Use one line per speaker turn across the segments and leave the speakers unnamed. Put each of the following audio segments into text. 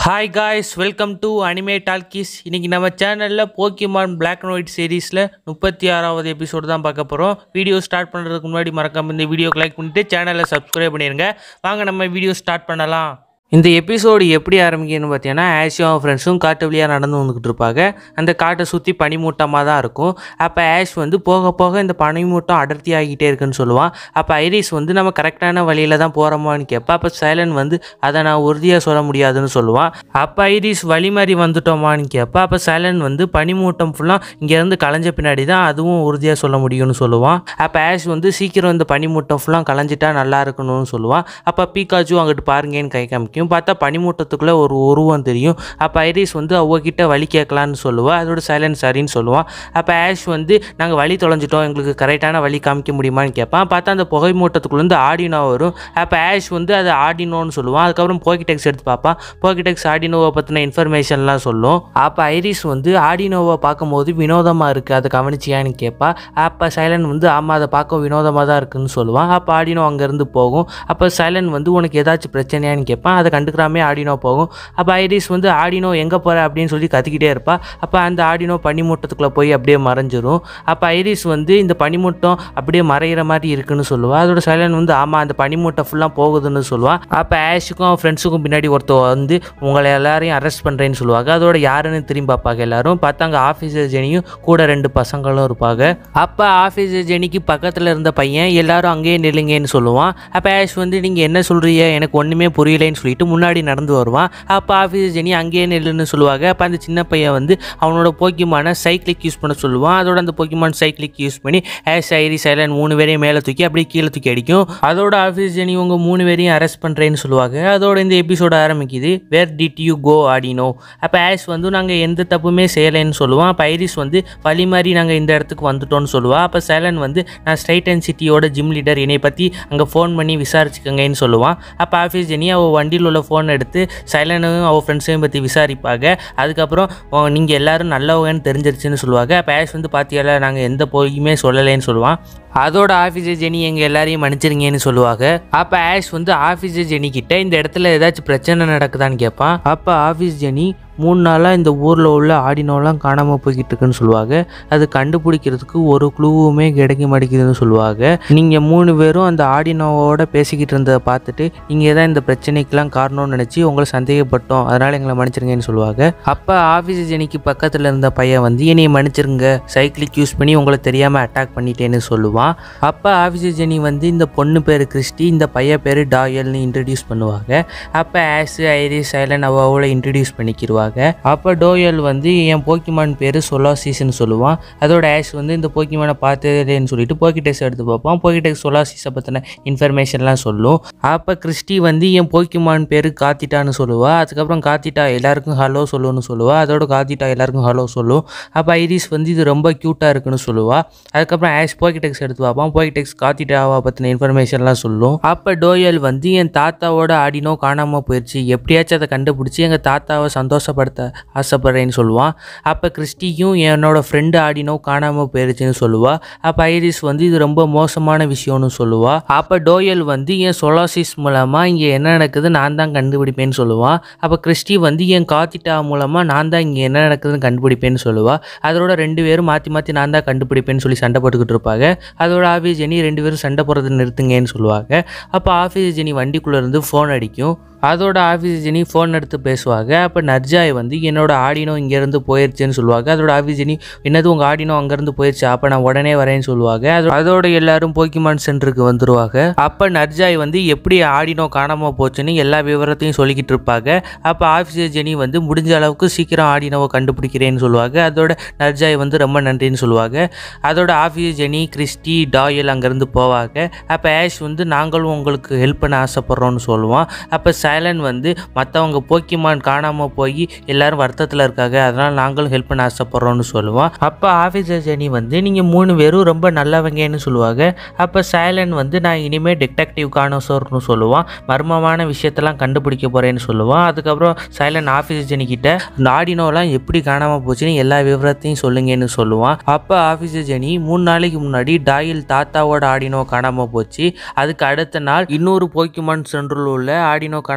Hi guys, welcome to Anime Talkies. இன்னைக்கு நம்ம சேனல்ல போக்கிமான் Black and White சீரிஸ்ல 36வது எபிசோட் தான் பார்க்க போறோம். வீடியோ ஸ்டார்ட் பண்றதுக்கு முன்னாடி மறக்காம இந்த வீடியோக்கு லைக் பண்ணிட்டு சேனலை சப்ஸ்கிரைப் பண்ணிருங்க. வாங்க நம்ம வீடியோ ஸ்டார்ட் பண்ணலாம். இந்த எபிசோடு எப்படி ஆரம்பிக்குதுன்னு பார்த்தீங்கன்னா ஆஷும் ஃப்ரெண்ட்ஸும் காட்டு வழியாக நடந்து வந்துக்கிட்டு இருப்பாங்க. அந்த காட்டை சுற்றி பனிமூட்டமாக தான் இருக்கும். அப்போ ஆஷ் வந்து போக போக இந்த பனிமூட்டம் அடர்த்தி ஆகிட்டே இருக்குன்னு சொல்லுவான். அப்போ ஐரிஸ் வந்து நம்ம கரெக்டான வழியில் தான் போகிறோமான்னு கேட்பா. அப்போ சைலன் வந்து அதை நான் உறுதியாக சொல்ல முடியாதுன்னு சொல்லுவான். அப்போ ஐரிஸ் வழி மாதிரி வந்துட்டோமான்னு கேட்பா. அப்போ சைலன் வந்து பனிமூட்டம் ஃபுல்லாக இங்கேருந்து களைஞ்ச பின்னாடி தான் அதுவும் உறுதியாக சொல்ல முடியும்னு சொல்லுவான். அப்போ ஆஷ் வந்து சீக்கிரம் இந்த பனிமூட்டம் ஃபுல்லாக களைஞ்சிட்டா நல்லா இருக்கணும்னு சொல்லுவான். அப்போ பீக்காச்சு அங்கிட்டு பாருங்கன்னு கை காமிக்கும். பார்த்தா பனிமூட்டத்துக்குள்ள ஒரு உருவம் தெரியும். அப்போ ஐரிஸ் வந்து அவகிட்ட வழி கேட்கலான்னு சொல்லுவா. அதோட சைலன்ட் சரின்னு சொல்லுவான். அப்போ ஆஷ் வந்து நாங்கள் வழி தொலைஞ்சிட்டோம், எங்களுக்கு கரெக்டான வழி காமிக்க முடியுமான்னு கேட்பான். பார்த்தா அந்த புகை மூட்டத்துக்குள்ளேருந்து ஆடினோ வரும். அப்போ ஆஷ் வந்து அது ஆடினோன்னு சொல்லுவான். அதுக்கப்புறம் போக்கிடெக்ஸ் எடுத்து பார்ப்பான். போக்கிடெக்ஸ் ஆடினோவை பற்றின இன்ஃபர்மேஷன்லாம் சொல்லும். அப்போ ஐரிஸ் வந்து ஆடினோவை பார்க்கும்போது வினோதமாக இருக்குது, அதை கவனிச்சியான்னு கேட்பா. அப்போ சைலன் வந்து ஆமாம் அதை பார்க்க வினோதமாக தான் இருக்குன்னு சொல்லுவான். அப்போ ஆடினோ அங்கேருந்து போகும். அப்போ சைலன் வந்து உனக்கு ஏதாச்சும் பிரச்சனையான்னு கேட்பான். அதை கண்டுக்கிறாமே ஆடினோ போகும். அப்போ ஐரிஸ் வந்து ஆடினோ எங்கே போகிற அப்படின்னு சொல்லி கத்திக்கிட்டே இருப்பா. அப்போ அந்த ஆடினோ பனிமூட்டத்துக்குள்ளே போய் அப்படியே மறைஞ்சிரும். அப்போ ஐரிஸ் வந்து இந்த பனிமூட்டம் அப்படியே மறைகிற மாதிரி இருக்குன்னு சொல்லுவாள். அதோட சைலன் வந்து ஆமாம் அந்த பனிமூட்டம் ஃபுல்லாக போகுதுன்னு சொல்லுவாள். அப்போ ஆஷுக்கும் ஃப்ரெண்ட்ஸுக்கும் பின்னாடி ஒருத்தர் வந்து உங்களை எல்லாரையும் அரெஸ்ட் பண்ணுறேன்னு சொல்லுவாங்க. அதோட யாருன்னு திரும்பி பார்ப்பாங்க. எல்லாரும் பார்த்தாங்க ஆஃபீஸர் ஜெனியும் கூட 2 பசங்களும் இருப்பாங்க. அப்போ ஆஃபீஸர் ஜெனிக்கு பக்கத்தில் இருந்த பையன் எல்லாரும் அங்கேயே நில்லுங்கன்னு சொல்லுவான். அப்போ ஆஷ் வந்து நீங்கள் என்ன சொல்கிறீங்க, எனக்கு ஒன்றுமே புரியலைன்னு சொல்லிட்டு முன்னாடி நடந்து வருவான். அப்போ ஆஃபீஸர் ஜெனி அங்கேயே நில்லுன்னு சொல்லுவாங்க. அப்போ அந்த சின்ன பையன் வந்து அவனோட போக்கிமான சைக்கிளிக் யூஸ் பண்ண சொல்லுவான். அதோட அந்த போக்கிமான் சைக்கிளிக் யூஸ் பண்ணி ஆஷ், ஐரிஸ், சைலன் 3 பேரையும் மேலே தூக்கி அப்படியே கீழே தூக்கி அடிக்கும். அதோட ஆஃபீஸர் ஜெனி உங்க 3 பேரையும் அரெஸ்ட் பண்ணுறேன்னு சொல்லுவாங்க. அதோட இந்த எபிசோட ஆரம்பிக்குது. Where did you go Audino. அப்போ ஆஷ் வந்து நாங்கள் எந்த தப்புமே செய்யலைன்னு சொல்லுவான். அப்போ ஐரிஸ் வந்து வழி மாதிரி நாங்கள் இந்த இடத்துக்கு வந்துட்டோம்னு சொல்லுவாள். அப்போ சைலன் வந்து நான் ஸ்ட்ரைட் அண்ட் சிட்டியோட ஜிம் லீடர், என்னை பற்றி அங்கே ஃபோன் பண்ணி விசாரிச்சுக்கங்கன்னு சொல்லுவான். அப்போ ஆஃபீஸ் ஜெனி அவள் வண்டியில் உள்ள ஃபோன் எடுத்து சைலனும் அவள் ஃப்ரெண்ட்ஸையும் பற்றி விசாரிப்பாங்க. அதுக்கப்புறம் நீங்கள் எல்லோரும் நல்லவங்கன்னு தெரிஞ்சிருச்சுன்னு சொல்லுவாங்க. அப்போ ஆஷ் வந்து பார்த்தியால நாங்கள் எந்த போயுமே சொல்லலைன்னு சொல்லுவான். அதோட ஆஃபீஸர் ஜெனி எங்கள் எல்லாரையும் மன்னிச்சிருங்கன்னு சொல்லுவாங்க. அப்போ ஆஷ் வந்து ஆஃபீஸர் ஜெனி கிட்ட இந்த இடத்துல ஏதாச்சும் பிரச்சனை நடக்குதான்னு கேட்பான். அப்போ ஆஃபீஸ் ஜெனி 3 நாளாக இந்த ஊரில் உள்ள ஆடினோலாம் காணாமல் போய்கிட்டு இருக்குன்னு சொல்லுவாங்க. அது கண்டுபிடிக்கிறதுக்கு ஒரு க்ளூவுமே கிடைக்க மாட்டேங்குதுன்னு சொல்லுவாங்க. நீங்கள் 3 பேரும் அந்த ஆடினோவோட பேசிக்கிட்டு இருந்ததை பார்த்துட்டு நீங்கள் தான் இந்த பிரச்சனைக்கெலாம் காரணம்னு நினச்சி உங்களை சந்தேகப்பட்டோம், அதனால் எங்களை மன்னிச்சிருங்கன்னு சொல்லுவாங்க. அப்போ ஆஃபீஸர் ஜெனிக்கு பக்கத்தில் இருந்த பையன் வந்து என்னை மன்னிச்சிருங்க, சைக்கிளிக் யூஸ் பண்ணி உங்களை தெரியாமல் அட்டாக் பண்ணிட்டேன்னு சொல்லுவான். அப்போ ஆஃபீஸர் ஜெனி வந்து இந்த பொண்ணு பேர் கிறிஸ்டி, இந்த பையன் பேர் டாயல்னு இன்ட்ரடியூஸ் பண்ணுவாங்க. அப்போ ஆஷ், ஐரிஸ், சைலன் அவளை இன்ட்ரடியூஸ் பண்ணிக்கிடுவாங்க. அப்போ டோயல் வந்து என் போக்கிமான் பேர் சொலாசிஸ்ன்னு சொல்லுவான். அதோட ஆஷ் வந்து இந்த போக்கிமானை பார்த்ததேன்னு சொல்லிட்டு போக்கிடெக்ஸ் எடுத்து பார்ப்பான். போக்கிடெக்ஸ் சொலாசிஸை பற்றின இன்ஃபர்மேஷன்லாம் சொல்லும். அப்போ கிறிஸ்டி வந்து என் போக்கிமான் பேர் காத்திட்டான்னு சொல்லுவாள். அதுக்கப்புறம் காத்திட்டா எல்லாருக்கும் ஹலோ சொல்லுன்னு சொல்லுவாள். அதோட காத்திட்டா எல்லாருக்கும் ஹலோ சொல்லும். அப்போ ஐரிஸ் வந்து இது ரொம்ப க்யூட்டாக இருக்குன்னு சொல்லுவாள். அதுக்கப்புறம் ஆஷ் போக்கிடெக்ஸ் எடுத்து பார்ப்பான். போக்கிடெக்ஸ் காத்திட்டாவை பற்றின இன்ஃபர்மேஷன்லாம் சொல்லும். அப்போ டோயல் வந்து என் தாத்தாவோட ஆடினோ காணாமல் போயிடுச்சு, எப்படியாச்சும் அதை கண்டுபிடிச்சி எங்கள் தாத்தாவை சந்தோஷப்படுத்த ஆசைப்படுறேன்னு சொல்லுவான். அப்போ கிறிஸ்டியும் என்னோட ஃப்ரெண்டு ஆடினோ காணாமல் போயிடுச்சுன்னு சொல்லுவாள். அப்போ ஐரிஸ் வந்து இது ரொம்ப மோசமான விஷயம்னு சொல்லுவாள். அப்போ டோயல் வந்து என் சொலாசிஸ் மூலமாக இங்கே என்ன நடக்குது நான் தான் கண்டுபிடிப்பேன்னு சொல்லுவான். அப்போ கிறிஸ்டி வந்து என் காத்திட்டா மூலமாக நான் தான் இங்கே என்ன நடக்குதுன்னு கண்டுபிடிப்பேன்னு சொல்லுவாள். அதோட 2 பேரும் மாற்றி மாற்றி நான் தான் கண்டுபிடிப்பேன்னு சொல்லி சண்டை போட்டுக்கிட்டு இருப்பாங்க. அதோட ஆஃபீஸ் ஜெனி 2 பேரும் சண்டை போடுறதை நிறுத்துங்கன்னு சொல்லுவாங்க. அப்போ ஆஃபீஸ் ஜெனி வண்டிக்குள்ளேருந்து ஃபோன் அடிக்கும். அதோட ஆஃபீஸ் ஜெனி ஃபோன் எடுத்து பேசுவாங்க. அப்போ நர்ஜாய் வந்து என்னோட ஆடினோ இங்கேருந்து போயிடுச்சுன்னு சொல்லுவாங்க. அதோட ஆஃபீஸ் ஜெனி என்னது உங்கள் ஆடினோ அங்கேருந்து போயிடுச்சு, அப்போ நான் உடனே வரேன்னு சொல்லுவாங்க. அதோட எல்லாரும் போக்கிமான் சென்டருக்கு வந்துடுவாங்க. அப்போ நர்ஜாய் வந்து எப்படி ஆடினோ காணாமல் போச்சுன்னு எல்லா விவரத்தையும் சொல்லிக்கிட்டு இருப்பாங்க. அப்போ ஆஃபீஸர் ஜெனி வந்து முடிஞ்ச அளவுக்கு சீக்கிரம் ஆடினோவை கண்டுபிடிக்கிறேன்னு சொல்லுவாங்க. அதோட நர்ஜாய் வந்து ரொம்ப நன்றின்னு சொல்லுவாங்க. அதோட ஆஃபீஸர் ஜெனி, கிறிஸ்டி, டாயல் அங்கேருந்து போவாங்க. அப்போ ஆஷ் வந்து நாங்களும் உங்களுக்கு ஹெல்ப் பண்ண ஆசைப்பட்றோன்னு சொல்லுவான். அப்போ சைலன் வந்து மற்றவங்க போக்கிமான் காணாமல் போய் எல்லாரும் வருத்தத்தில் இருக்காங்க, அதனால் நாங்களும் ஹெல்ப் பண்ண ஆசைப்பட்றோன்னு சொல்லுவான். அப்போ ஆஃபீஸர் ஜெனி வந்து நீங்கள் 3 பேரும் ரொம்ப நல்லவங்கன்னு சொல்லுவாங்க. அப்போ சைலன் வந்து நான் இனிமேல் டிடெக்டிவ் கானோசர்னு சொல்லுவான், மர்மமான விஷயத்தெல்லாம் கண்டுபிடிக்க போகிறேன்னு சொல்லுவான். அதுக்கப்புறம் சைலன் ஆஃபீஸர் ஜெனி கிட்ட இந்த ஆடினோலாம் எப்படி காணாமல் போச்சுன்னு எல்லா விவரத்தையும் சொல்லுங்கன்னு சொல்லுவான். அப்போ ஆஃபீஸர் ஜெனி 3 நாளைக்கு முன்னாடி டாயில் தாத்தாவோட ஆடினோ காணாமல் போச்சு, அதுக்கு அடுத்த நாள் இன்னொரு போக்கிமான் சென்டரில் உள்ள ஆடினோ காணாமல்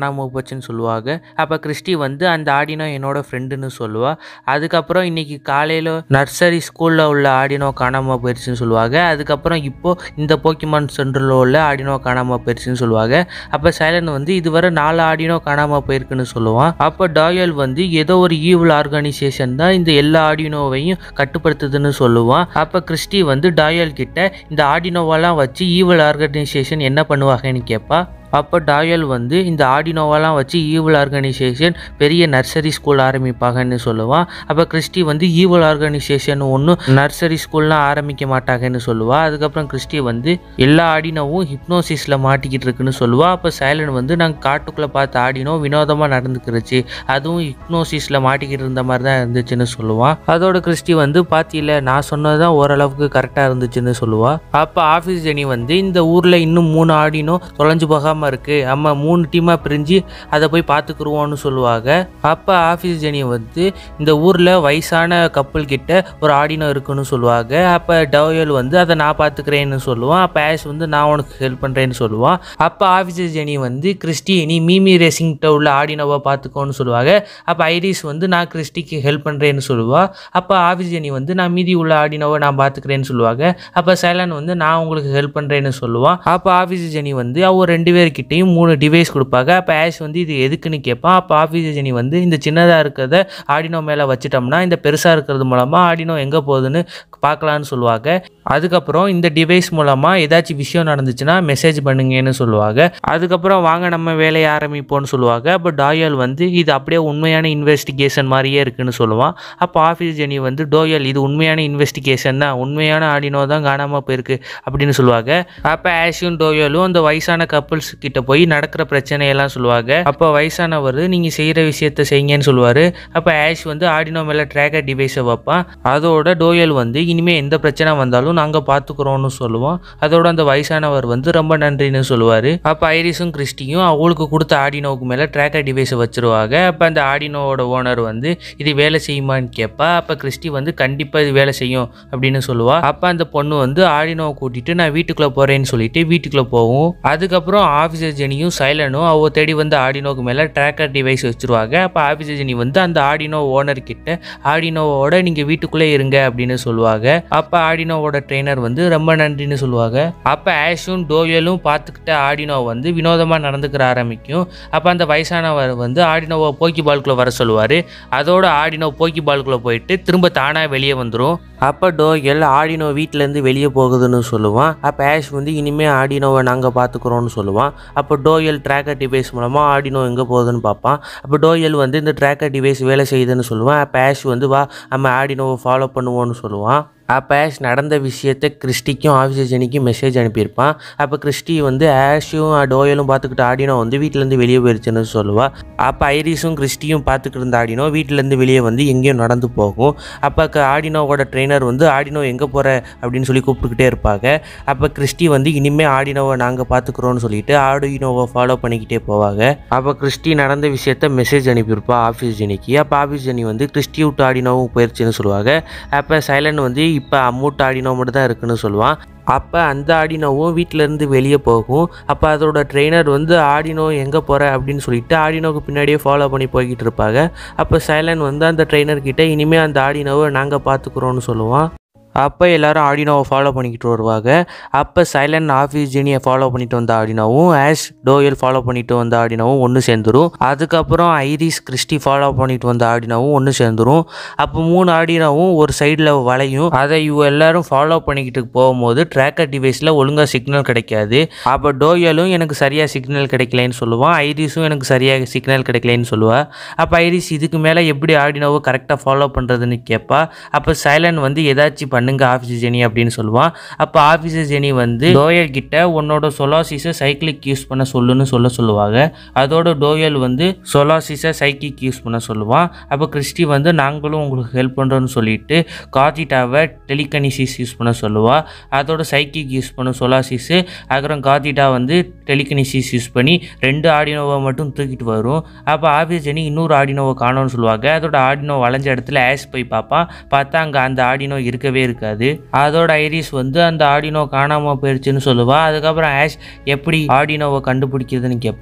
காணாமல் போச்சுன்னு சொல்லுவாங்க. அப்போ கிறிஸ்டி வந்து அந்த ஆடினோ என்னோட ஃப்ரெண்டுன்னு சொல்லுவா. அதுக்கப்புறம் இன்னைக்கு காலையில் நர்சரி ஸ்கூலில் உள்ள ஆடினோ காணாமல் போயிடுச்சுன்னு சொல்லுவாங்க. அதுக்கப்புறம் இப்போது இந்த போக்கிமான் சென்டரில் உள்ள ஆடினோ காணாமல் போயிடுச்சுன்னு சொல்லுவாங்க. அப்போ சைலன் வந்து இதுவரை 4 ஆடினோ காணாமல் போயிருக்குன்னு சொல்லுவான். அப்போ டாயல் வந்து ஏதோ ஒரு ஈவில் ஆர்கனைசேஷன் தான் இந்த எல்லா ஆடினோவையும் கட்டுப்படுத்துதுன்னு சொல்லுவான். அப்போ கிறிஸ்டி வந்து டாயல் கிட்ட இந்த ஆடினோவெல்லாம் வச்சு ஈவில் ஆர்கனைசேஷன் என்ன பண்ணுவாங்கன்னு கேட்பா. அப்போ டாயல் வந்து இந்த ஆடினோவெல்லாம் வச்சு ஈவில் ஆர்கனைசேஷன் பெரிய நர்சரி ஸ்கூல் ஆரம்பிப்பாங்கன்னு சொல்லுவான். அப்போ கிறிஸ்டி வந்து ஈவில் ஆர்கனைசேஷன் ஒன்றும் நர்சரி ஸ்கூல்லாம் ஆரம்பிக்க மாட்டாங்கன்னு சொல்லுவாள். அதுக்கப்புறம் கிறிஸ்டி வந்து எல்லா ஆடினோவும் ஹிப்னோசிஸில் மாட்டிக்கிட்டு இருக்குன்னு சொல்லுவாள். அப்போ சைலன் வந்து நாங்கள் காட்டுக்குள்ளே பார்த்த ஆடினோ வினோதமாக நடந்துக்கிருச்சு, அதுவும் ஹிப்னோசிஸில் மாட்டிக்கிட்டு இருந்த மாதிரி தான் இருந்துச்சுன்னு சொல்லுவான். அதோட கிறிஸ்டி வந்து பாத்தியில நான் சொன்னது தான் ஓரளவுக்கு கரெக்டாக இருந்துச்சுன்னு சொல்லுவாள். அப்போ ஆஃபீஸ் ஜெனி வந்து இந்த ஊரில் இன்னும் 3 ஆடினோ தொலைஞ்சு போகாமல் இருக்கு, அம்மா 3 டீமாக பிரிஞ்சு அதை போய் பார்த்துக்குருவோன்னு சொல்லுவாங்க. அப்போ ஆஃபீஸ் ஜெனி வந்து இந்த ஊரில் வயசான கப்பல் கிட்ட ஒரு ஆடினோ இருக்குன்னு சொல்லுவாங்க. அப்போ டோயல் வந்து அதை நான் பார்த்துக்கிறேன்னு சொல்லுவான். அப்போ ஆஷ் வந்து நான் உனக்கு ஹெல்ப் பண்ணுறேன்னு சொல்லுவான். அப்போ ஆஃபீஸ் ஜெனி வந்து கிறிஸ்டி நீ மீமி ரேசிங்கிட்ட உள்ள ஆடினோவை பார்த்துக்கோன்னு சொல்லுவாங்க. அப்போ ஐரிஸ் வந்து நான் கிறிஸ்டிக்கு ஹெல்ப் பண்ணுறேன்னு சொல்லுவாள். அப்போ ஆஃபீஸ் ஜெனி வந்து நான் மீதி உள்ள ஆடினோவை நான் பார்த்துக்கிறேன்னு சொல்லுவாங்க. அப்போ சைலன் வந்து நான் உங்களுக்கு ஹெல்ப் பண்ணுறேன்னு சொல்லுவான். அப்போ ஆஃபீஸ் ஜெனி வந்து அவர் 2 பேர் கிட்டையும் 3 டிவைஸ் கொடுப்பாங்க. அப்போ ஆஷ் வந்து இது எதுக்குன்னு கேட்பான். அப்போ ஆஃபீஸ் ஜெனி வந்து இந்த சின்னதாக இருக்கிறத ஆடினோ மேலே வச்சிட்டோம்னா இந்த பெருசாக இருக்கிறது மூலமாக ஆடினோ எங்கே போகுதுன்னு பார்க்கலான்னு சொல்லுவாங்க. அதுக்கப்புறம் இந்த டிவைஸ் மூலமாக ஏதாச்சும் விஷயம் நடந்துச்சுன்னா மெசேஜ் பண்ணுங்கன்னு சொல்லுவாங்க. அதுக்கப்புறம் வாங்க நம்ம வேலையை ஆரம்பிப்போம்னு சொல்லுவாங்க. அப்போ டாயல் வந்து இது அப்படியே உண்மையான இன்வெஸ்டிகேஷன் மாதிரியே இருக்குன்னு சொல்லுவான். அப்போ ஆஃபீஸ் ஜெனி வந்து டோயல் இது உண்மையான இன்வெஸ்டிகேஷன் தான், உண்மையான ஆடினோ தான் காணாமல் போயிருக்கு அப்படின்னு சொல்லுவாங்க. அப்போ ஆஷும் டோயலும் அந்த வயசான கப்புள்ஸ் கிட்ட போய் நடக்கிற பிரச்சனையெல்லாம் சொல்லுவாங்க. அப்போ வயசானவர் நீங்கள் செய்கிற விஷயத்த செய்யுங்கன்னு சொல்லுவார். அப்போ ஆஷ் வந்து ஆடினோ மேலே ட்ராக்கர் டிவைஸை வைப்பான். அதோட டோயல் வந்து இனிமேல் எந்த பிரச்சனை வந்தாலும் நாங்கள் பார்த்துக்குறோன்னு சொல்லுவோம். அதோட அந்த வயசானவர் வந்து ரொம்ப நன்றின்னு சொல்லுவார். அப்போ ஐரிஸும் கிறிஸ்டியும் அவங்களுக்கு கொடுத்த ஆடினோவுக்கு மேலே ட்ராக்கர் டிவைஸை வச்சுருவாங்க. அப்போ அந்த ஆடினோவோட ஓனர் வந்து இது வேலை செய்யுமான்னு கேட்பா. அப்போ கிறிஸ்டி வந்து கண்டிப்பாக இது வேலை செய்யும் அப்படின்னு சொல்லுவா. அப்போ அந்த பொண்ணு வந்து ஆடினோவை கூட்டிட்டு நான் வீட்டுக்குள்ளே போகிறேன்னு சொல்லிட்டு வீட்டுக்குள்ளே போகும். அதுக்கப்புறம் ஆஃபீஸர் ஜெனியும் சைலனும் அவ தேடி வந்து ஆடினோவுக்கு மேலே ட்ராக்கர் டிவைஸ் வச்சுருவாங்க. அப்போ ஆஃபீஸர் ஜெனி வந்து அந்த ஆடினோ ஓனர் கிட்ட ஆடினோவோட நீங்கள் வீட்டுக்குள்ளே இருங்க அப்படின்னு சொல்லுவாங்க. அப்போ ஆடினோவோட ட்ரெயினர் வந்து ரொம்ப நன்றின்னு சொல்லுவாங்க. அப்போ ஆஷும் டோயலும் பார்த்துக்கிட்ட ஆடினோ வந்து வினோதமாக நடந்துக்கிற ஆரம்பிக்கும். அப்போ அந்த வயசானவர் வந்து ஆடினோவை போக்கி பால்குள்ளே வர சொல்லுவார். அதோட ஆடினோ போக்கி பால்குள்ளே போயிட்டு திரும்ப தானாக வெளியே வந்துடும். அப்போ டோயல் ஆடினோ வீட்டிலேருந்து வெளியே போகுதுன்னு சொல்லுவான். அப்போ ஆஷ் வந்து இனிமேல் ஆடினோவை நாங்கள் பார்த்துக்குறோன்னு சொல்லுவான். அப்போ டோயல் ட்ராக்கர் டிவைஸ் மூலமாக ஆடினோ எங்கே போகுதுன்னு பார்ப்பான். அப்போ டோயல் வந்து இந்த ட்ராக்கர் டிவைஸ் வேலை செய்யுதுன்னு சொல்லுவான். அப்போ ஆஷ் வந்து வா நம்ம ஆடினோவை ஃபாலோ பண்ணுவோன்னு சொல்லுவான். அப்போ ஆஷ் நடந்த விஷயத்தை கிறிஸ்டிக்கும் ஆஃபீஸர் ஜெனிக்கும் மெசேஜ் அனுப்பியிருப்பான். அப்போ கிறிஸ்டி வந்து ஆஷும் டோயலும் பார்த்துக்கிட்டு ஆடினோ வந்து வீட்டிலேருந்து வெளியே போயிடுச்சுன்னு சொல்லுவாள். அப்போ ஐரிஸும் கிறிஸ்டியும் பார்த்துக்கிட்டு இருந்த ஆடினோ வீட்டிலேருந்து வெளியே வந்து எங்கேயும் நடந்து போகும். அப்போ ஆடினோவோட ட்ரெயினர் வந்து ஆடினோ எங்கே போகிற அப்படின்னு சொல்லி கூப்பிட்டுக்கிட்டே இருப்பாங்க. அப்போ கிறிஸ்டி வந்து இனிமேல் ஆடினோவை நாங்கள் பார்த்துக்குறோன்னு சொல்லிட்டு ஆடினோவை ஃபாலோ பண்ணிக்கிட்டே போவாங்க. அப்போ கிறிஸ்டி நடந்த விஷயத்த மெசேஜ் அனுப்பியிருப்பா ஆஃபீஸ் ஜெனிக்கு. அப்போ ஆஃபீஸ் ஜெனி வந்து கிறிஸ்டி விட்டு ஆடினோவும் போயிடுச்சுன்னு சொல்லுவாங்க. அப்போ சைலன் வந்து இப்போ அம்மூட்டு ஆடினோ மட்டும் தான் இருக்குன்னு சொல்லுவான். அப்போ அந்த ஆடினோவும் வீட்டிலேருந்து வெளியே போகும். அப்போ அதோட ட்ரெயினர் வந்து ஆடினோ எங்கே போகிற அப்படின்னு சொல்லிட்டு ஆடினோவுக்கு பின்னாடியே ஃபாலோ பண்ணி போய்கிட்டு இருப்பாங்க. அப்போ சைலன் வந்து அந்த ட்ரெயினர்கிட்ட இனிமேல் அந்த ஆடினோவை நாங்கள் பார்த்துக்குறோன்னு சொல்லுவான். அப்போ எல்லோரும் ஆடினோவை ஃபாலோ பண்ணிக்கிட்டு வருவாங்க. அப்போ சைலன் ஆஃபீஸ் ஜெனியை ஃபாலோ பண்ணிட்டு வந்த ஆடினோவும் ஆஷ் டோயல் ஃபாலோ பண்ணிட்டு வந்த ஆடினோவும் ஒன்று சேர்ந்துடும். அதுக்கப்புறம் ஐரிஸ் கிறிஸ்டி ஃபாலோ பண்ணிட்டு வந்த ஆடினோவும் ஒன்று சேர்ந்துடும். அப்போ 3 ஆடினோவும் ஒரு சைடில் வளையும். அதை இவங்க எல்லோரும் ஃபாலோ பண்ணிக்கிட்டு போகும்போது ட்ராக்கர் டிவைஸில் ஒழுங்காக சிக்னல் கிடைக்காது. அப்போ டோயலும் எனக்கு சரியாக சிக்னல் கிடைக்கலன்னு சொல்லுவான். ஐரிஸும் எனக்கு சரியாக சிக்னல் கிடைக்கலன்னு சொல்லுவாள். அப்போ ஐரிஸ் இதுக்கு மேலே எப்படி ஆடினோவை கரெக்டாக ஃபாலோ பண்ணுறதுன்னு கேட்பா. அப்போ சைலன் வந்து ஏதாச்சும் பண்ணுங்க ஆஃபீஸர் ஜெனி அப்படின்னு சொல்லுவான். அப்போ ஆஃபீஸர் ஜெனி வந்து டோயல் கிட்ட உன்னோட சொலாசிஸை சைக்கிளிக் யூஸ் பண்ண சொல்லுன்னு சொல்லுவாங்க. அதோட டோயல் வந்து சொலாசிஸை சைக்கிக் யூஸ் பண்ண சொல்லுவான். அப்போ கிறிஸ்டி வந்து நாங்களும் உங்களுக்கு ஹெல்ப் பண்ணுறோன்னு சொல்லிட்டு காதிட்டாவை டெலிகனிசிஸ் யூஸ் பண்ண சொல்லுவா. அதோட சைக்கிக் யூஸ் பண்ண சொலாசிஸு. அப்புறம் காதிட்டா வந்து டெலிகனிசிஸ் யூஸ் பண்ணி 2 ஆடினோவை மட்டும் தூக்கிட்டு வரும். அப்போ ஆஃபீஸ் ஜெனி இன்னொரு ஆடினோவை காணோன்னு சொல்லுவாங்க. அதோட ஆடினோ வளைஞ்ச இடத்துல ஆஷ் போய் பார்ப்பான். பார்த்தா அங்கே அந்த ஆடினோ இருக்கவே இருக்காது. அதோட ஐரிஸ் வந்து அந்த ஆடினோ காணாமல் போயிடுச்சுன்னு சொல்லுவா. அதுக்கப்புறம் ஆஷ் எப்படி ஆடினோவை கண்டுபிடிக்கிறதுன்னு கேட்பான்.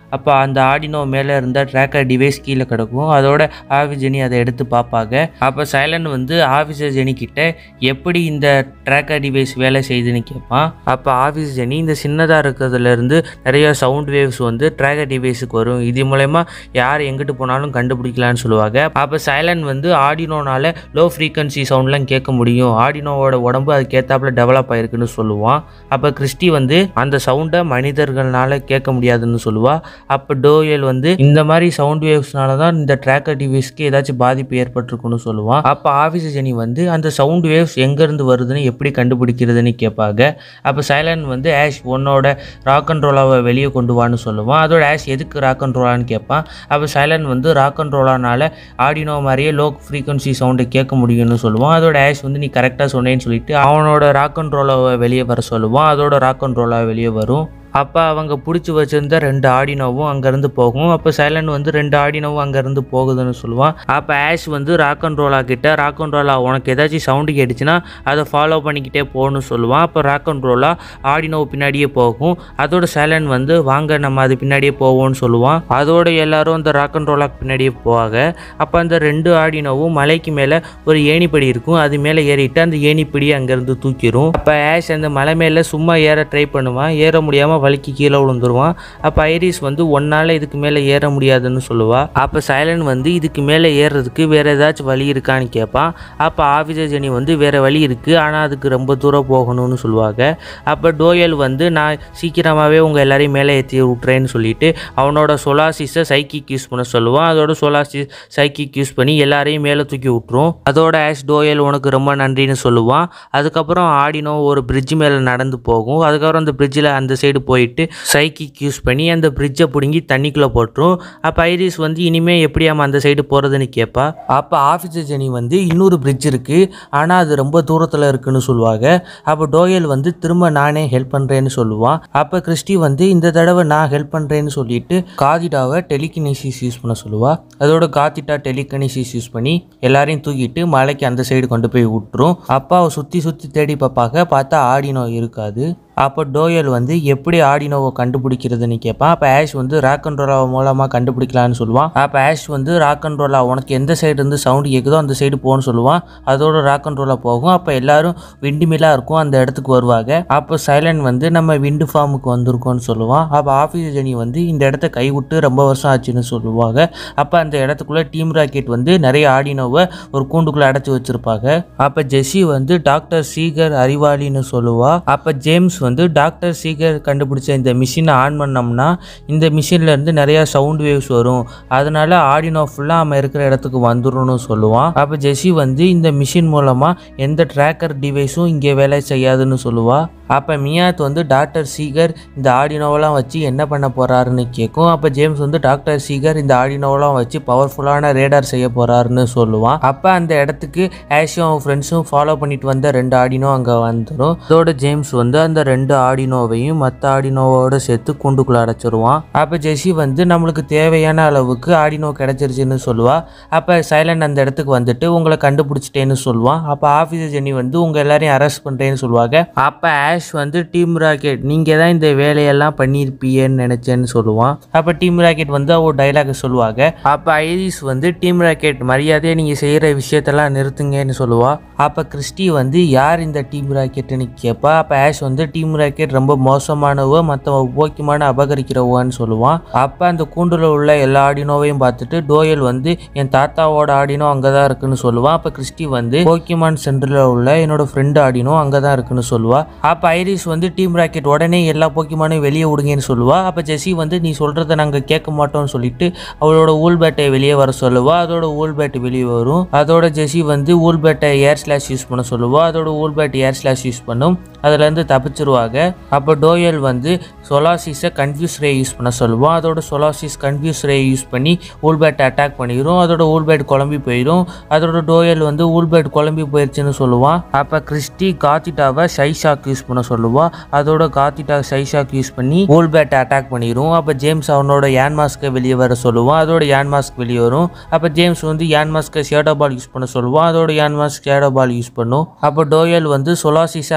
அப்போ அந்த ஆடினோ மேலே இருந்த ட்ராக்கர் டிவைஸ் கீழே கிடக்கும். அதோட ஆஃபீஸ் ஜெனி அதை எடுத்து பார்ப்பாங்க. அப்போ சைலன் வந்து ஆஃபீஸர் ஜெனி கிட்ட எப்படி இந்த ட்ராக்கர் டிவைஸ் வேலை செய்யுதுன்னு கேட்பான். அப்போ ஆஃபீஸ் ஜெனி இந்த சின்னதாக இருக்கிறதுலேருந்து நிறைய சவுண்ட் வேவ்ஸ் வந்து ட்ராக்கர் டிவைஸுக்கு வரும். இது மூலயமா யார் எங்கிட்டு போனாலும் கண்டுபிடிக்கலான்னு சொல்லுவாங்க. அப்போ சைலன் வந்து ஆடினோனால லோ ஃப்ரீக்வன்சி சவுண்ட்லாம் கேட்க முடியும், ஆடினோவோட உடம்பு அதுக்கேற்றாப்புல டெவலப் ஆயிருக்குன்னு சொல்லுவான். அப்போ கிறிஸ்டி வந்து அந்த சவுண்டை மனிதர்களால் கேட்க முடியாதுன்னு சொல்லுவா. அப்போ டோயல் வந்து இந்த மாதிரி சவுண்ட் வேவ்ஸ்னால தான் இந்த ட்ராக்கர் டிவைஸ்க்கு ஏதாச்சும் பாதிப்பு ஏற்பட்டிருக்குன்னு சொல்லுவான். அப்போ ஆஃபீஸர் ஜெனி வந்து அந்த சவுண்ட் வேவ்ஸ் எங்கேருந்து வருதுன்னு எப்படி கண்டுபிடிக்கிறதுன்னு கேட்பாங்க. அப்போ சைலன் வந்து ஆஷ் உன்னோட ராக் அண்ட் ரோலாவை வெளியே கொண்டு வான்னு சொல்லுவான். அதோட ஆஷ் எதுக்கு ராக் அண்ட் ரோலான்னு கேட்பான். அப்போ சைலன் வந்து ராக் அண்ட் ரோலானால ஆடினோ மாதிரியே லோ ஃப்ரீக்வன்சி சவுண்டை கேட்க முடியும்னு சொல்லுவான். அதோட ஆஷ் வந்து நீ கரெக்டாக சொன்னேன்னு சொல்லிட்டு அவனோட ராக் அண்ட் ரோலாவை வெளியே வர சொல்லுவான். அதோட ராக் அண்ட் ரோலாவை வெளியே வரும். அப்போ அவங்க பிடிச்சி வச்சுருந்த 2 ஆடினோவும் அங்கேருந்து போகும். அப்போ சைலன் வந்து 2 ஆடினோவும் அங்கேருந்து போகுதுன்னு சொல்லுவான். அப்போ ஆஷ் வந்து ராக் அண்ட் ரோலா கிட்ட ராக் அண்ட் ரோலா உனக்கு ஏதாச்சும் சவுண்டு கேட்டுச்சுன்னா அதை ஃபாலோ பண்ணிக்கிட்டே போகணும்னு சொல்லுவான். அப்போ ராக் அண்ட் ரோலா ஆடினோ பின்னாடியே போகும். அதோட சைலன் வந்து வாங்க நம்ம அது பின்னாடியே போவோம்னு சொல்லுவான். அதோட எல்லாரும் அந்த ராக் அண்ட் ரோலாக்கு பின்னாடியே போவாங்க. அப்போ அந்த 2 ஆடினோவும் மலைக்கு மேலே ஒரு ஏணிப்படி இருக்கும், அது மேலே ஏறிட்டு அந்த ஏணிப்படியை அங்கேருந்து தூக்கிடும். அப்போ ஆஷ் அந்த மலை மேலே சும்மா ஏற ட்ரை பண்ணுவான், ஏற முடியாமல் வலிக்கு கீழே விழுந்துருவான். அப்போ ஐரிஸ் வந்து ஒன்னால இதுக்கு மேலே ஏற முடியாதுன்னு சொல்லுவா. அப்போ சைலன் வந்து இதுக்கு மேலே ஏறுறதுக்கு வேற ஏதாச்சும் வழி இருக்கான்னு கேட்பான். அப்போ ஆஃபீஸர் ஜெனி வந்து வேற வழி இருக்கு, ஆனால் அதுக்கு ரொம்ப தூரம் போகணும்னு சொல்லுவாங்க. அப்போ டோயல் வந்து நான் சீக்கிரமாகவே உங்கள் எல்லாரையும் மேலே ஏற்றி விட்றேன்னு சொல்லிட்டு அவனோட சொலாசிஸை சைக்கிக் யூஸ் பண்ண சொல்லுவான். அதோட சொலாசிஸ் சைக்கிக் யூஸ் பண்ணி எல்லாரையும் மேலே தூக்கி விட்டுரும். அதோட ஆஷ் டோயல் உனக்கு ரொம்ப நன்றின்னு சொல்லுவான். அதுக்கப்புறம் ஆடினோ ஒரு பிரிட்ஜ் மேலே நடந்து போகும். அதுக்கப்புறம் அந்த பிரிட்ஜில் அந்த சைடு போயிட்டு சைக்கிக் யூஸ் பண்ணி அந்த பிரிட்ஜை பிடுங்கி தண்ணிக்குள்ளே போட்டுரும். அப்போ ஐரிஸ் வந்து இனிமேல் எப்படியாம அந்த சைடு போகிறதுன்னு கேட்பா. அப்போ ஆஃபீஸர் ஜெனி வந்து இன்னொரு பிரிட்ஜ் இருக்குது, ஆனால் அது ரொம்ப தூரத்தில் இருக்குன்னு சொல்லுவாங்க. அப்போ டோயல் வந்து திரும்ப நானே ஹெல்ப் பண்ணுறேன்னு சொல்லுவான். அப்போ கிறிஸ்டி வந்து இந்த தடவை நான் ஹெல்ப் பண்ணுறேன்னு சொல்லிட்டு காதிட்டாவை டெலிகினசிஸ் யூஸ் பண்ண சொல்லுவா. அதோட காதிட்டா டெலிகினசிஸ் யூஸ் பண்ணி எல்லாரையும் தூக்கிட்டு மலைக்கு அந்த சைடு கொண்டு போய் விட்டுரும். அப்போ அவள் சுற்றி தேடி பார்ப்பாங்க, பார்த்தா ஆடினோ இருக்காது. அப்போ டோயல் வந்து எப்படி ஆடினோவை கண்டுபிடிக்கிறதுன்னு கேட்பான். அப்போ ஆஷ் வந்து ராக் அண்ட் ரோலா மூலமாக கண்டுபிடிக்கலான்னு சொல்லுவான். அப்போ ஆஷ் வந்து ராக் அண்ட் ரோலா உனக்கு எந்த சைடு இருந்து சவுண்டு கேட்குதோ அந்த சைடு போகணும்னு சொல்லுவான். அதோட ராக் அண்ட் ரோலா போகும். அப்போ எல்லாரும் விண்டு மில்லாக இருக்கும், அந்த இடத்துக்கு வருவாங்க. அப்போ சைலன் வந்து நம்ம விண்டு ஃபார்முக்கு வந்திருக்கோம்னு சொல்லுவான். அப்போ ஆஃபீஸர் ஜெனி வந்து இந்த இடத்த கைவிட்டு ரொம்ப வருஷம் ஆச்சுன்னு சொல்லுவாங்க. அப்போ அந்த இடத்துக்குள்ளே டீம் ராக்கெட் வந்து நிறைய ஆடினோவை ஒரு கூண்டுக்குள்ளே அடைச்சி வச்சிருப்பாங்க. அப்போ ஜெஸ்ஸி வந்து டாக்டர் சீகர் அறிவாளின்னு சொல்லுவா. அப்போ ஜேம்ஸ் வந்து டாக்டர் சீகர் கண்டுபிடிச்ச இந்த மிஷினை ஆன் பண்ணோம்னா இந்த மிஷின்ல இருந்து நிறைய சவுண்ட் வேவ்ஸ் வரும், அதனால ஆடினோ ஃபுல்லாக நம்ம இருக்கிற இடத்துக்கு வந்துடணும்னு சொல்லுவான். அப்போ ஜெஸ்ஸி வந்து இந்த மிஷின் மூலமாக எந்த ட்ராக்கர் டிவைஸும் இங்கே வேலை செய்யாதுன்னு சொல்லுவா. அப்போ மியாத் வந்து டாக்டர் சீகர் இந்த ஆடினோவெல்லாம் வச்சு என்ன பண்ண போகிறாருன்னு கேட்கும். அப்போ ஜேம்ஸ் வந்து டாக்டர் சீகர் இந்த ஆடினோவெல்லாம் வச்சு பவர்ஃபுல்லான ரேடார் செய்ய போகிறாருன்னு சொல்லுவான். அப்போ அந்த இடத்துக்கு ஆஷும் அவன் ஃப்ரெண்ட்ஸும் ஃபாலோ பண்ணிட்டு வந்த 2 ஆடினோ அங்கே வந்துடும். அதோட ஜேம்ஸ் வந்து அந்த 2 ஆடினோவையும் மற்ற ஆடினோவோட சேர்த்து கூண்டுக்குள்ளே அடைச்சிருவான். அப்போ ஜெஸ்ஸி வந்து நம்மளுக்கு தேவையான அளவுக்கு ஆடினோ கிடைச்சிருச்சுன்னு சொல்லுவா. அப்போ சைலன் அந்த இடத்துக்கு வந்துட்டு உங்களை கண்டுபிடிச்சிட்டேன்னு சொல்லுவான். அப்போ ஆஃபீஸர் ஜெனி வந்து உங்கள் எல்லாரையும் அரெஸ்ட் பண்ணுறேன்னு சொல்லுவாங்க. அப்போ ஆஷ் வந்து டீம் ராக்கெட் நீங்கள் தான் இந்த வேலையெல்லாம் பண்ணியிருப்பீன்னு நினச்சேன்னு சொல்லுவான். அப்போ டீம் ராக்கெட் வந்து அவ டைலாக் சொல்லுவாங்க. அப்போ ஐரிஸ் வந்து டீம் ராக்கெட் மரியாதையை நீங்கள் செய்கிற விஷயத்தெல்லாம் நிறுத்துங்கன்னு சொல்லுவா. அப்போ கிறிஸ்டி வந்து யார் இந்த டீம் ராக்கெட்டுன்னு கேட்பா. அப்போ ஆஷ் வந்து டீம் ராக்கெட் ரொம்ப மோசமானவோ மற்ற போக்கியமான அபகரிக்கிறவான்னு சொல்லுவான். அப்போ அந்த கூண்டில் உள்ள எல்லா ஆடினோவையும் பார்த்துட்டு டோயல் வந்து என் தாத்தாவோட ஆடினோ அங்கே தான் இருக்குன்னு சொல்லுவான். அப்போ கிறிஸ்டி வந்து போக்கியமான் சென்டரில் உள்ள என்னோட ஃப்ரெண்டு ஆடினோ அங்கே தான் இருக்குன்னு சொல்லுவா. அப்போ ஐரிஸ் வந்து டீம் ராக்கெட் உடனே எல்லா போக்கியமானையும் வெளியே விடுங்கன்னு சொல்லுவா. அப்போ ஜெஸ்ஸி வந்து நீ சொல்கிறத நாங்கள் கேட்க மாட்டோம்னு சொல்லிட்டு அவளோட ஊல் பேட்டை வெளியே வர சொல்லுவா. அதோட ஊல் பேட்டு வெளியே வரும். அதோட ஜெஸ்ஸி வந்து ஊல் பேட்டை ஏர் ஸ்லாஷ் யூஸ் பண்ண சொல்லுவா. அதோட Woobat air slash use பண்ணும், அதுலேருந்து தப்பிச்சிருவாங்க. அப்போ டோயல் வந்து சொலாசிஸை கன்ஃபியூஸ் ரே யூஸ் பண்ண சொல்லுவான். அதோட சொலாசிஸ் கன்ஃபியூஸ் ரே யூஸ் பண்ணி ஊல்பேட்டை அட்டாக் பண்ணிடும். அதோட ஊல்பேட் குழம்பி போயிடும். அதோட டோயல் வந்து ஊல்பேட் குழம்பி போயிடுச்சுன்னு சொல்லுவான். அப்போ கிறிஸ்டி காத்திட்டாவை ஷைஷாக் யூஸ் பண்ண சொல்லுவான். அதோட காத்திட்டா ஷைஷாக் யூஸ் பண்ணி ஊல்பேட்டை அட்டாக் பண்ணிடும். அப்போ ஜேம்ஸ் அவனோட யான் மாஸ்க்கை வெளியே வர சொல்லுவான். அதோட யான் மாஸ்க் வெளியே வரும். அப்போ ஜேம்ஸ் வந்து யான் மாஸ்க்கை ஷேடோ பால் யூஸ் பண்ண சொல்லுவான். அதோட யான் மாஸ்க் ஷேடோ பால் யூஸ் பண்ணும். அப்போ டோயல் வந்து சொலாசிஸை அங்கேருந்து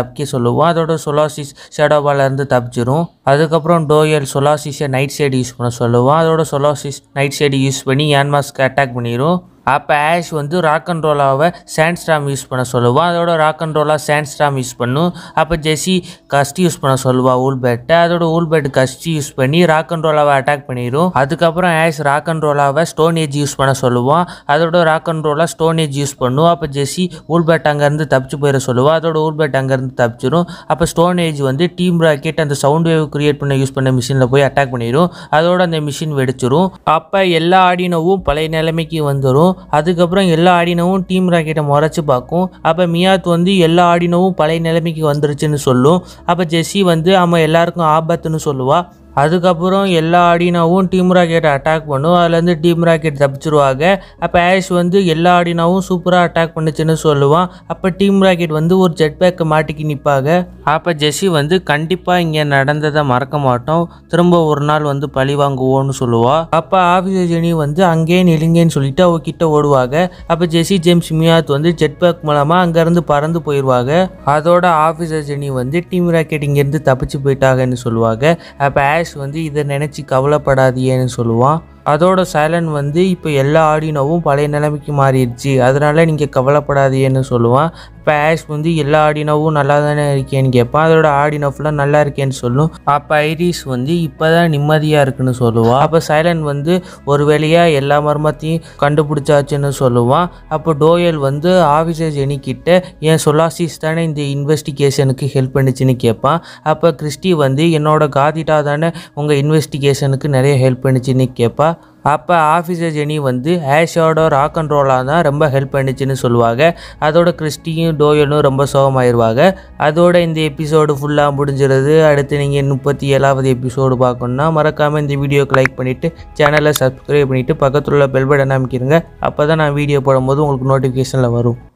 தப்பிக்க சொல்லுவோம். அதோட சொலாசிஸ் ஷேடோவால இருந்து தப்பிச்சிரும். அதுக்கப்புறம் டோயல் சொலாசிஸை நைட் சைடு யூஸ் பண்ண சொல்லுவோம். அதோட சொலாசிஸ் நைட் சைடு யூஸ் பண்ணி யான்மாஸ்க்கு அட்டாக் பண்ணிடும். அப்போ ஆஷ் வந்து ராக் அண்ட் ரோலாவை சாண்ட்ஸ்டாம் யூஸ் பண்ண சொல்லுவான். அதோட Roggenrola sandstorm use பண்ணும். அப்போ ஜெஸி கஸ்டி யூஸ் பண்ண சொல்லுவா ஊல்பேட்டை. அதோட ஊல்பேட் கஸ்டி யூஸ் பண்ணி ராக் அண்ட் ரோலாவை அட்டாக் பண்ணிடும். அதுக்கப்புறம் ஆஷ் ராக் அண்ட் ரோலாவை ஸ்டோன் ஏஜ் யூஸ் பண்ண சொல்லுவான். அதோட Roggenrola stone edge use பண்ணும். அப்போ ஜெஸி ஊல்பேட் அங்கேருந்து தப்பிச்சு போயிட சொல்லுவா. அதோட ஊல்பேட் அங்கேருந்து தப்பிச்சிடும். அப்போ ஸ்டோன் ஏஜ் வந்து டீம் ராக்கெட் அந்த சவுண்ட் வேவ் கிரியேட் பண்ண யூஸ் பண்ண மிஷினில் போய் அட்டாக் பண்ணிடும். அதோட அந்த மிஷின் வெடிச்சிடும். அப்போ எல்லா ஆடினோவும் பழைய நிலைமைக்கு வந்துடும். அதுக்கப்புறம் எல்லா ஆடினோவும் டீம் ராக்கெட்டை முறைச்சு பார்க்கும். அப்போ மியாத் வந்து எல்லா ஆடினோவும் பழைய நிலைமைக்கு வந்துருச்சுன்னு சொல்லும். அப்போ ஜெஸி வந்து அவன் எல்லாருக்கும் ஆபத்துன்னு சொல்லுவா. அதுக்கப்புறம் எல்லா ஆடினாவும் டீம் ராக்கெட்டை அட்டாக் பண்ணும். அதுலேருந்து டீம் ராக்கெட் தப்பிச்சிருவாங்க. அப்போ ஆஷ் வந்து எல்லா ஆடினாவும் சூப்பராக அட்டாக் பண்ணுச்சுன்னு சொல்லுவான். அப்போ டீம் ராக்கெட் வந்து ஒரு ஜெட் பேக்கை மாட்டிக்கி நிற்பாங்க. அப்போ ஜெஸி வந்து கண்டிப்பாக இங்கே நடந்ததை மறக்க மாட்டோம், திரும்ப ஒரு நாள் வந்து பழி வாங்குவோன்னு சொல்லுவா. அப்போ ஆஃபீஸர் ஜெனி வந்து அங்கேயே நிலுங்கன்னு சொல்லிட்டு அவகிட்ட ஓடுவாங்க. அப்போ ஜெஸி ஜேம்ஸ் மியாத் வந்து ஜெட் பேக் மூலமாக அங்கேருந்து பறந்து போயிடுவாங்க. அதோட ஆஃபீஸர் ஜெனி வந்து டீம் ராக்கெட் இங்கேருந்து தப்பிச்சு போயிட்டாங்கன்னு சொல்லுவாங்க. அப்போ ஆஷ் வந்து இதை நினச்சி கவலைப்படாதீன்னு சொல்லுவான். அதோட சைலன் வந்து இப்போ எல்லா ஆடினோவும் பழைய நிலைமைக்கு மாறிடுச்சு, அதனால நீங்கள் கவலைப்படாதீன்னு சொல்லுவான். இப்போ ஆஷ் வந்து எல்லா ஆடினோவும் நல்லா தானே இருக்கேன்னு கேட்பான். அதோட ஆடினோ ஃபுல்லாக நல்லா இருக்கேன்னு சொல்லும். அப்போ ஐரிஸ் வந்து இப்போ தான் நிம்மதியாக இருக்குன்னு சொல்லுவான். அப்போ சைலன் வந்து ஒரு வேலையாக எல்லா மர்மத்தையும் கண்டுபிடிச்சாச்சுன்னு சொல்லுவான். அப்போ டோயல் வந்து ஆஃபீஸர் ஜெனிக்கிட்ட என் சொலாசிஸ் தானே இந்த இன்வெஸ்டிகேஷனுக்கு ஹெல்ப் பண்ணிச்சுன்னு கேட்பான். அப்போ கிறிஸ்டி வந்து என்னோட காதிட்டா தானே உங்கள் இன்வெஸ்டிகேஷனுக்கு நிறைய ஹெல்ப் பண்ணிச்சுன்னு கேட்பா. அப்போ ஆஃபீஸர் ஜெனி வந்து ஆஷோட ராக் அண்ட் ரோலாக தான் ரொம்ப ஹெல்ப் பண்ணிச்சுன்னு சொல்லுவாங்க. அதோட கிறிஸ்டியும் டோயலும் ரொம்ப சோகமாயிருவாங்க. அதோட இந்த எபிசோடு ஃபுல்லாக முடிஞ்சிருது. அடுத்து நீங்கள் 37வது எபிசோடு பார்க்கணுன்னா மறக்காமல் இந்த வீடியோக்கு லைக் பண்ணிவிட்டு சேனலை சப்ஸ்கிரைப் பண்ணிவிட்டு பக்கத்தில் உள்ள பெல் பட்டன் அமைக்கிறங்க. அப்போ தான் நான் வீடியோ போடும்போது உங்களுக்கு நோட்டிஃபிகேஷனில் வரும்.